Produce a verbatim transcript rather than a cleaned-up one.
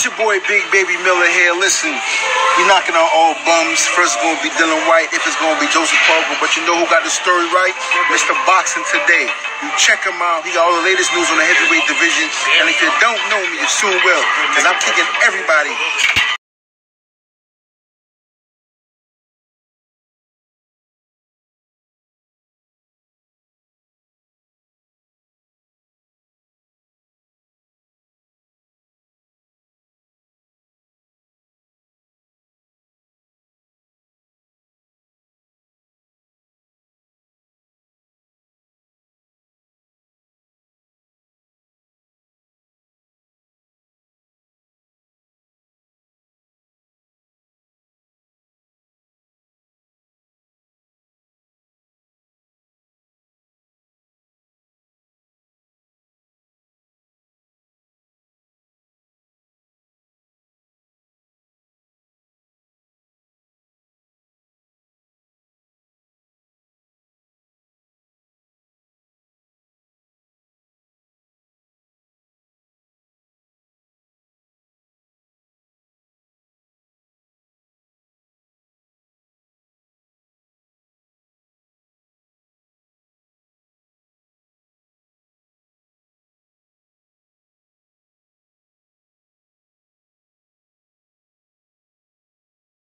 It's your boy Big Baby Miller here. Listen, we knocking on all bums. First it's going to be Dylan White, if it's going to be Joseph Parker. But you know who got the story right? Mister Boxing Today. You check him out. He got all the latest news on the heavyweight division. And if you don't know me, you soon will. Because I'm kicking everybody